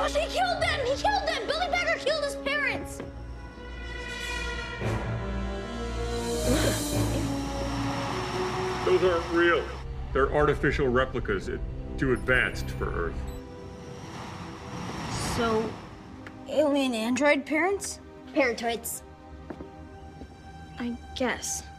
gosh, he killed them! He killed them! Billy Becker killed his parents! Those aren't real. They're artificial replicas. Too advanced for Earth. So, alien android parents? Parentoids. I guess.